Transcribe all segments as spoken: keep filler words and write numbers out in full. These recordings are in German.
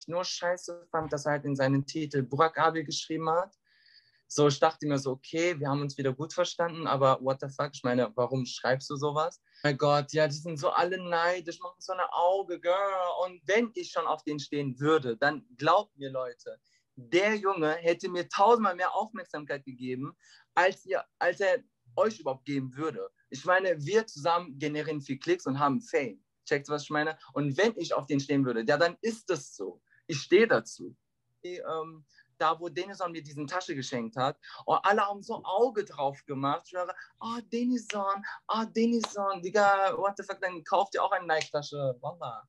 nur scheiße fand, dass er halt in seinen Titel Burak Abi geschrieben hat. So, ich dachte mir so, okay, wir haben uns wieder gut verstanden, aber what the fuck, ich meine, warum schreibst du sowas? Mein Gott, ja, die sind so alle neidisch, machen so eine Auge, girl. Und wenn ich schon auf den stehen würde, dann glaubt mir, Leute, der Junge hätte mir tausendmal mehr Aufmerksamkeit gegeben, als, ihr, als er euch überhaupt geben würde. Ich meine, wir zusammen generieren viel Klicks und haben Fame. Checkt, was ich meine? Und wenn ich auf den stehen würde, ja, dann ist es so. Ich stehe dazu. Die, ähm, da, wo Denison mir diesen Tasche geschenkt hat, und alle haben so Auge drauf gemacht. Ich höre, oh, Denison, oh, Denison, Digga, what the fuck, dann kauft ihr auch eine Nike-Tasche. Wallah.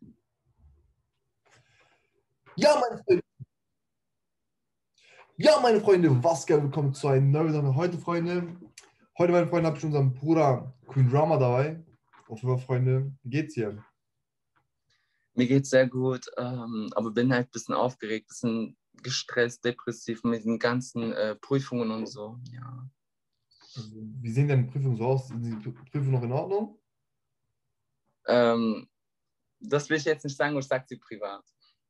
Ja, meine Freunde. Ja, meine Freunde, was geht? Willkommen zu einem neuen Video. Heute, Freunde, heute, meine Freunde, habe ich unseren Bruder Queen Drama dabei. Auf jeden Fall, Freunde, wie geht's dir? Mir geht's sehr gut, ähm, aber bin halt ein bisschen aufgeregt, ein bisschen gestresst, depressiv mit den ganzen äh, Prüfungen und so, ja. Also, wie sehen deine Prüfungen so aus? Sind die Prüfungen noch in Ordnung? Ähm, das will ich jetzt nicht sagen, ich sage sie privat.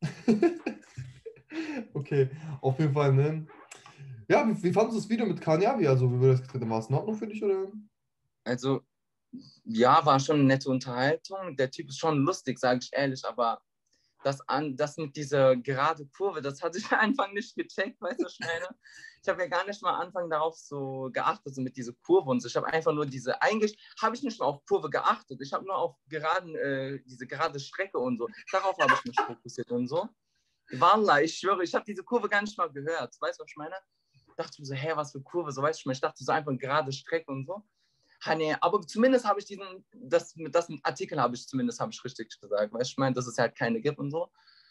Okay, auf jeden Fall, ne? Ja, wie, wie fandest du das Video mit Kanyavi? Also, wie wurde das gedreht? War es in Ordnung für dich, oder? Also, ja, war schon eine nette Unterhaltung. Der Typ ist schon lustig, sage ich ehrlich, aber das, an, das mit dieser gerade Kurve, das hatte ich am Anfang nicht gecheckt, weißt du, was ich meine? Ich habe ja gar nicht mal am Anfang darauf so geachtet, so mit dieser Kurve und so. Ich habe einfach nur diese, eigentlich habe ich nicht mal auf Kurve geachtet. Ich habe nur auf geraden, äh, diese gerade Strecke und so. Darauf habe ich mich fokussiert und so. Wallah, ich schwöre, ich habe diese Kurve gar nicht mal gehört. Weißt du, was ich meine? Ich dachte mir so, hä, was für Kurve, so weißt du, ich dachte so einfach gerade Strecke und so. Ha, nee, aber zumindest habe ich diesen, das, das mit Artikel habe ich zumindest, habe ich richtig gesagt, weißt du, ich meine, dass es halt keine gibt und so.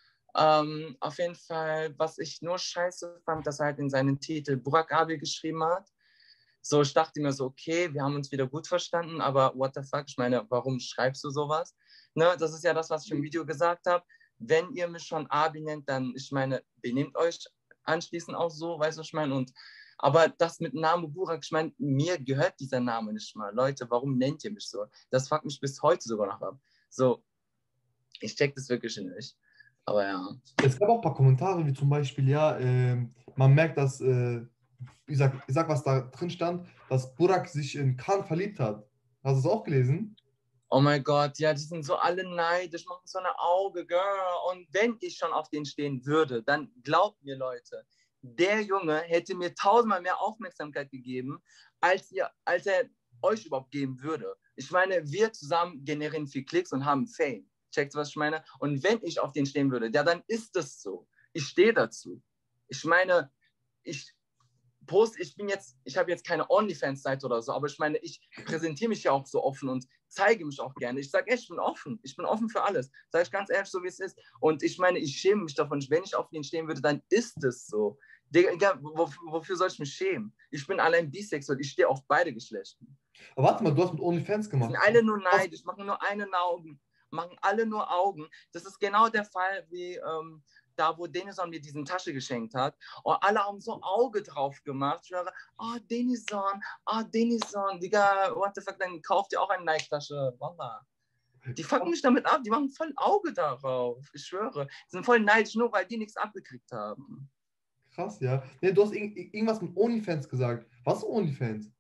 Ähm, auf jeden Fall, was ich nur scheiße fand, dass er halt in seinen Titel Burak Abi geschrieben hat. So, ich dachte mir so, okay, wir haben uns wieder gut verstanden, aber what the fuck, ich meine, warum schreibst du sowas? Ne, das ist ja das, was ich im Video gesagt habe. Wenn ihr mich schon Abi nennt, dann, ich meine, benehmt euch anschließend auch so, weißt du, ich meine, und aber das mit Name Burak, ich meine, mir gehört dieser Name nicht mal. Leute, warum nennt ihr mich so? Das fuckt mich bis heute sogar noch ab. So, ich check das wirklich nicht. Aber ja. Es gab auch ein paar Kommentare, wie zum Beispiel, ja, äh, man merkt, dass, äh, ich, sag, ich sag, was da drin stand, dass Burak sich in Khan verliebt hat. Hast du es auch gelesen? Oh mein Gott, ja, die sind so alle neidisch, machen so eine Auge, girl. Und wenn ich schon auf den stehen würde, dann glaubt mir, Leute, der Junge hätte mir tausendmal mehr Aufmerksamkeit gegeben, als, ihr, als er euch überhaupt geben würde. Ich meine, wir zusammen generieren viel Klicks und haben Fame. Checkt, was ich meine? Und wenn ich auf den stehen würde, ja, dann ist es so. Ich stehe dazu. Ich meine, ich poste, ich bin jetzt, ich habe jetzt keine OnlyFans-Seite oder so, aber ich meine, ich präsentiere mich ja auch so offen und zeige mich auch gerne. Ich sage echt, ich bin offen. Ich bin offen für alles. Sage ich ganz ehrlich, so wie es ist. Und ich meine, ich schäme mich davon. Wenn ich auf den stehen würde, dann ist es so. Digga, wofür soll ich mich schämen? Ich bin allein bisexuell. Ich stehe auf beide Geschlechter. Aber warte mal, du hast mit OnlyFans Die gemacht. sind alle nur neidisch, machen nur einen Augen, machen alle nur Augen. Das ist genau der Fall wie ähm, da, wo Denison mir diesen Tasche geschenkt hat. Und alle haben so Auge drauf gemacht. Ich höre, oh, Denison, oh, Denison, Digga, what the fuck, dann kauft ihr auch eine Nike-Tasche. Wallah. Die fucken mich damit ab, die machen voll Auge darauf. Ich schwöre. Die sind voll neidisch, nur weil die nichts abgekriegt haben. Krass, ja. Nee, du hast irg irgendwas mit OnlyFans gesagt. Was ist OnlyFans?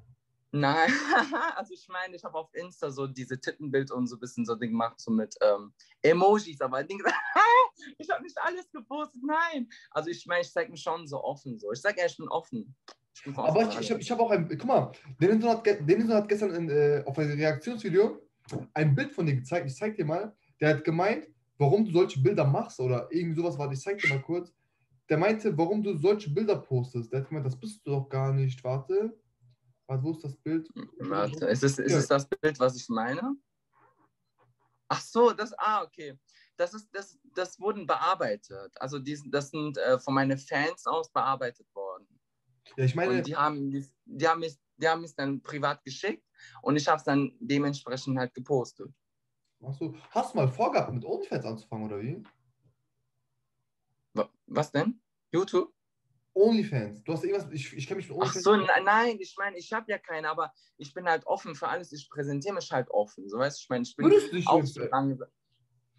Nein, also ich meine, ich habe auf Insta so diese Tittenbild und so ein bisschen so Ding gemacht, so mit ähm, Emojis, aber Ding, ich habe nicht alles gepostet, nein. Also ich meine, ich zeige mich schon so offen, so. Ich sage ja, ich bin offen. Ich bin Aber ich, ich habe ich hab auch ein, guck mal, Denison hat, Denison hat gestern in, äh, auf einem Reaktionsvideo ein Bild von dir gezeigt, ich zeig dir mal, der hat gemeint, warum du solche Bilder machst oder irgendwie sowas, warte, ich zeig dir mal kurz. Der meinte, warum du solche Bilder postest. Der hat gemeint, das bist du doch gar nicht, warte. Warte, wo ist das Bild? Warte, ist es, ist es das Bild, was ich meine? Ach so, das, ah, okay. Das, ist, das, das wurden bearbeitet. Also die, das sind äh, von meinen Fans aus bearbeitet worden. Ja, ich meine... Und die haben, die, die haben es die haben es dann privat geschickt und ich habe es dann dementsprechend halt gepostet. Ach so. Hast du mal vorgehabt, mit OnlyFans anzufangen, oder wie? Was denn? YouTube? OnlyFans. Du hast irgendwas, ich, ich kenne mich mit Ach OnlyFans. so, nein, ich meine, ich habe ja keine, aber ich bin halt offen für alles. Ich präsentiere mich halt offen. So weißt du, ich meine, ich bin Würdest du dich auch äh, so lange.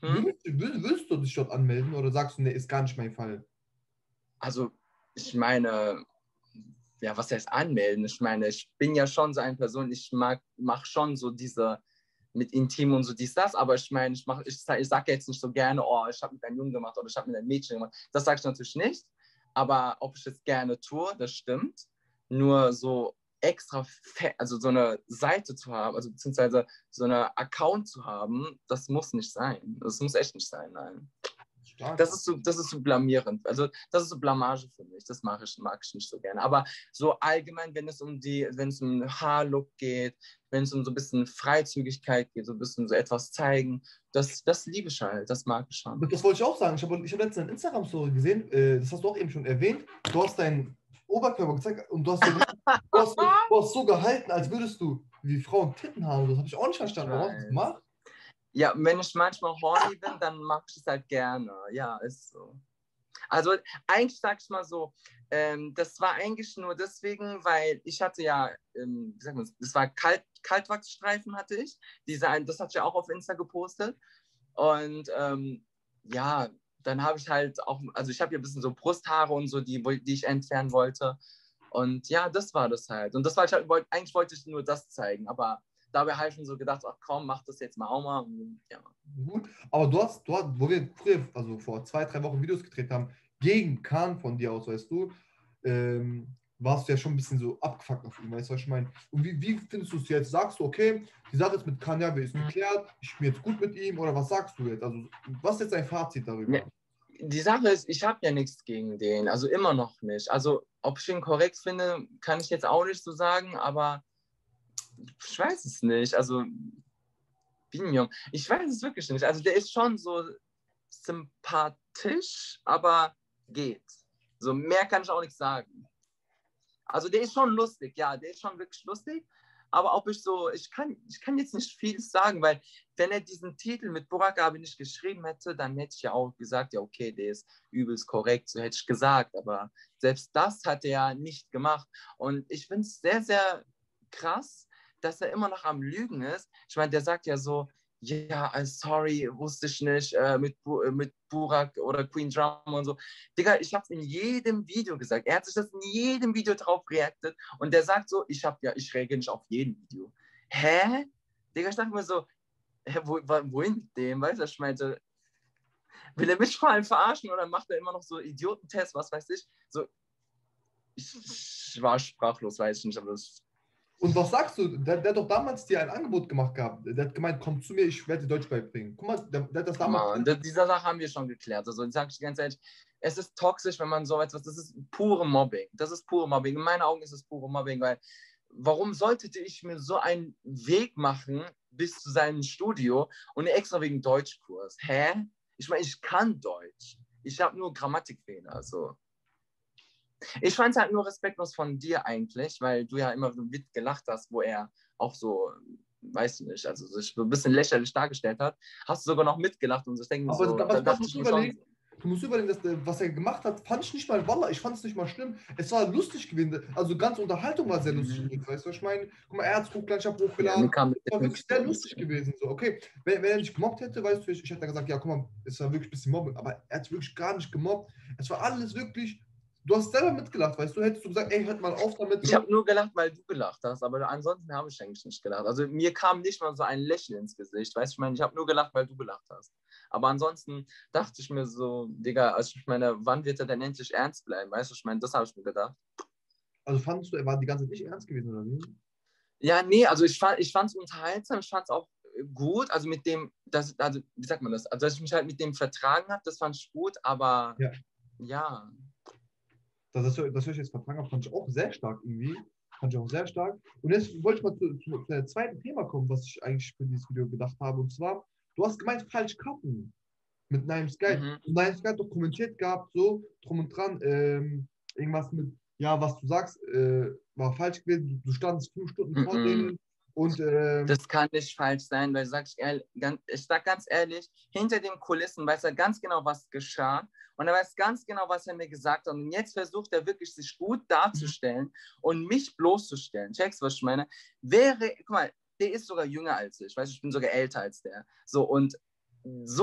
Hm? Würdest, würdest, würdest du dich dort anmelden oder sagst du, nee, ist gar nicht mein Fall? Also, ich meine, ja, was heißt anmelden? Ich meine, ich bin ja schon so eine Person, ich mag, mache schon so diese mit Intim und so dies, das, aber ich meine, ich, mach, ich, ich sage jetzt nicht so gerne, oh, ich habe mit einem Jungen gemacht oder ich habe mit einem Mädchen gemacht. Das sage ich natürlich nicht, aber ob ich es gerne tue, das stimmt. Nur so extra, also so eine Seite zu haben, also beziehungsweise so eine Account zu haben, das muss nicht sein. Das muss echt nicht sein, nein. Stark. Das ist so, das ist so blamierend. Also das ist so Blamage für mich. Das mache ich, mag ich nicht so gerne. Aber so allgemein, wenn es um die, wenn es um Haarlook geht, wenn es um so ein bisschen Freizügigkeit geht, so ein bisschen so etwas zeigen, das, das liebe ich halt. Das mag ich schon. Das wollte ich auch sagen. Ich habe ich hab letztens eine Instagram-Story gesehen, äh, das hast du auch eben schon erwähnt. Du hast deinen Oberkörper gezeigt und du hast, so, du hast, so, du hast so gehalten, als würdest du wie Frauen Titten haben. Das habe ich auch nicht verstanden. Warum hast du das gemacht? Ja, wenn ich manchmal horny bin, dann mache ich es halt gerne. Ja, ist so. Also eigentlich sag ich mal so, ähm, das war eigentlich nur deswegen, weil ich hatte ja, ähm, wie sagt man, das war Kalt, Kaltwachsstreifen hatte ich. Diese, das hatte ich ja auch auf Insta gepostet. Und ähm, ja, dann habe ich halt auch, also ich habe ja ein bisschen so Brusthaare und so, die, die ich entfernen wollte. Und ja, das war das halt. Und das war ich halt, wollt, eigentlich wollte ich nur das zeigen, aber dabei habe ich schon so gedacht, ach komm, mach das jetzt mal auch mal. Und, ja. Gut, aber du hast, du hast, wo wir früher, also vor zwei, drei Wochen Videos gedreht haben, gegen Kahn von dir aus, weißt du, ähm, warst du ja schon ein bisschen so abgefuckt auf ihn, weißt du, was ich meine? Und wie, wie findest du es jetzt? Sagst du, okay, die Sache ist mit Kanye ist geklärt, ich bin jetzt gut mit ihm, oder was sagst du jetzt? Also, was ist jetzt dein Fazit darüber? Ja, die Sache ist, ich habe ja nichts gegen den, also immer noch nicht. Also, ob ich ihn korrekt finde, kann ich jetzt auch nicht so sagen, aber ich weiß es nicht. Also, Binion, ich weiß es wirklich nicht. Also, der ist schon so sympathisch, aber geht. So, mehr kann ich auch nicht sagen. Also, der ist schon lustig, ja, der ist schon wirklich lustig. Aber ob ich so, ich kann, ich kann jetzt nicht viel sagen, weil wenn er diesen Titel mit Burak Abi nicht geschrieben hätte, dann hätte ich ja auch gesagt, ja okay, der ist übelst korrekt, so hätte ich gesagt. Aber selbst das hat er ja nicht gemacht. Und ich finde es sehr, sehr krass, dass er immer noch am Lügen ist. Ich meine, der sagt ja so, ja, yeah, sorry, wusste ich nicht, äh, mit, Bu mit Burak oder Queen Drama und so. Digga, ich habe es in jedem Video gesagt. Er hat sich das in jedem Video drauf reactet und der sagt so, ich habe ja, ich reagiere nicht auf jedem Video. Hä? Digga, ich dachte mir so, hä, wo, wohin mit dem? Weißt du, ich meinte, will er mich vor allem verarschen oder macht er immer noch so Idiotentests, was weiß ich? So, ich, ich war sprachlos, weiß ich nicht, aber das. Und was sagst du? Der, der hat doch damals dir ein Angebot gemacht gehabt. Der hat gemeint, komm zu mir, ich werde dir Deutsch beibringen. Guck mal, der, der hat das damals. Man, diese Sache haben wir schon geklärt. Also, ich sage ich ganz ehrlich, es ist toxisch, wenn man so etwas, das ist pure Mobbing. Das ist pure Mobbing. In meinen Augen ist es pure Mobbing, weil warum sollte ich mir so einen Weg machen bis zu seinem Studio und extra wegen Deutschkurs? Hä? Ich meine, ich kann Deutsch. Ich habe nur Grammatikfehler. Also. Ich fand es halt nur respektlos von dir eigentlich, weil du ja immer so mitgelacht hast, wo er auch so, weiß ich nicht, also sich so ein bisschen lächerlich dargestellt hat. Hast du sogar noch mitgelacht und so. Ich denke mir Aber, so, aber da das dachte musst ich du mir überlegen. schon. Du musst überlegen, dass der, was er gemacht hat, fand ich nicht mal, Wallah, ich fand es nicht mal schlimm. Es war lustig gewesen. Also ganz Unterhaltung war sehr lustig gewesen, weißt du, was ich meine? Guck mal, er hat es hochgeladen, ich habe Ja, mir hochgeladen. kam Es war wirklich sehr lustig gewesen. So, okay, wenn, wenn er nicht gemobbt hätte, weißt du, ich, ich hätte dann gesagt, ja, guck mal, es war wirklich ein bisschen Mobbing, aber er hat wirklich gar nicht gemobbt. Es war alles wirklich, du hast selber mitgelacht, weißt du, hättest du gesagt, ey, hört mal auf damit. Ich So. habe nur gelacht, weil du gelacht hast, aber ansonsten habe ich eigentlich nicht gelacht. Also mir kam nicht mal so ein Lächeln ins Gesicht, weißt du, ich meine, ich habe nur gelacht, weil du gelacht hast. Aber ansonsten dachte ich mir so, Digga, also ich meine, wann wird er denn endlich ernst bleiben, weißt du, ich meine, das habe ich mir gedacht. Also fandest du, er war die ganze Zeit nicht ernst gewesen, oder wie? Ja, nee, also ich fand ich es unterhaltsam, ich fand es auch gut, also mit dem, das, also wie sagt man das, also dass ich mich halt mit dem vertragen habe, das fand ich gut, aber Ja. ja. Das, das, das höre ich jetzt vertragen habe, fand ich auch sehr stark irgendwie. Fand ich auch sehr stark. Und jetzt wollte ich mal zu, zu, zu dem zweiten Thema kommen, was ich eigentlich für dieses Video gedacht habe. Und zwar, du hast gemeint, falsch cutten mit Nine Sky. Mhm. Und Nine Sky hat doch kommentiert gehabt, so drum und dran, ähm, irgendwas mit, ja, was du sagst, äh, war falsch gewesen. Du, du standst fünf Stunden Mhm. vor denen. Und, ähm, Das kann nicht falsch sein, weil sag ich, ehrlich, ganz, ich sag ganz ehrlich, hinter den Kulissen weiß er ganz genau, was geschah. Und er weiß ganz genau, was er mir gesagt hat. Und jetzt versucht er wirklich, sich gut darzustellen und mich bloßzustellen. Checkst, was ich meine? Wäre, guck mal, der ist sogar jünger als ich. Weißt du, ich bin sogar älter als der. So, und so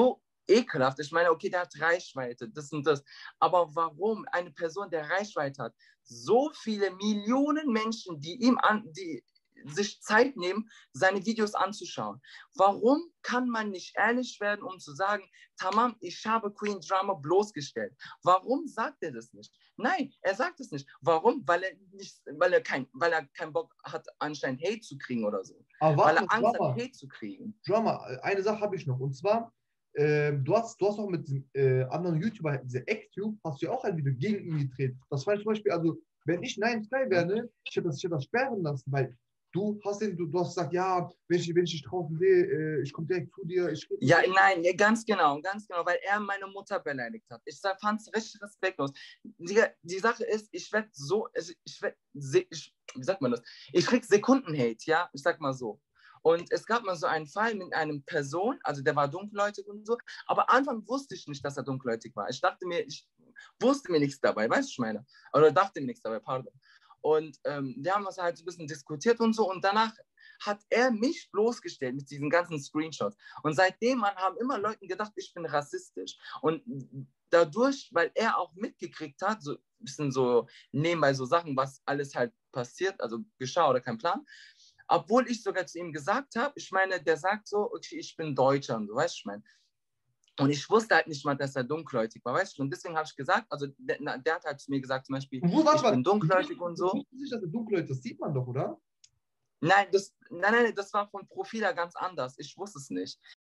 ekelhaft. Ich meine, okay, der hat Reichweite, das und das. Aber warum eine Person, der Reichweite hat, so viele Millionen Menschen, die ihm an, die sich Zeit nehmen, seine Videos anzuschauen. Warum kann man nicht ehrlich werden, um zu sagen, Tamam, ich habe Queen Drama bloßgestellt? Warum sagt er das nicht? Nein, er sagt es nicht. Warum? Weil er nicht, weil er kein, weil er keinen Bock hat, anscheinend Hate zu kriegen oder so. Aber weil warte, er Angst Drama. hat, Hate zu kriegen. Drama, eine Sache habe ich noch. Und zwar, ähm, du, hast, du hast auch mit diesem äh, anderen YouTuber, diese Actube, hast du ja auch ein Video gegen ihn gedreht. Das war zum Beispiel, also, wenn ich Nein Sky wäre, ne, ich hätte das, ich hätte das sperren lassen, weil du hast den, du, du hast gesagt, ja, wenn ich, wenn ich dich draußen sehe, äh, ich komme direkt zu dir. Ich Ja, nein, ja, ganz genau, ganz genau, weil er meine Mutter beleidigt hat. Ich fand es richtig respektlos. Die, die Sache ist, ich werde so, ich werde, ich, wie sagt man das? Ich krieg Sekunden-Hate, ja, ich sag mal so. Und es gab mal so einen Fall mit einem Person, also der war dunkelhäutig und so, aber Anfang wusste ich nicht, dass er dunkelhäutig war. Ich dachte mir, ich wusste mir nichts dabei, weißt du, ich meine? Oder dachte mir nichts dabei, pardon. Und ähm, wir haben das halt so ein bisschen diskutiert und so und danach hat er mich bloßgestellt mit diesen ganzen Screenshots. Und seitdem man haben immer Leute gedacht, ich bin rassistisch. Und dadurch, weil er auch mitgekriegt hat, so ein bisschen so nebenbei so Sachen, was alles halt passiert, also geschah oder kein Plan, obwohl ich sogar zu ihm gesagt habe, ich meine, der sagt so, okay, ich bin Deutscher und so, weißt du, ich meine. Und ich wusste halt nicht mal, dass er dunkelhäutig war, weißt du? Und deswegen habe ich gesagt, also der, der hat halt zu mir gesagt, zum Beispiel, wo, warte, ich warte, bin dunkelhäutig und so. Nicht, dass er dunkelhäutig, das sieht man doch, oder? Nein, das, nein, nein, das war vom Profil her ganz anders. Ich wusste es nicht.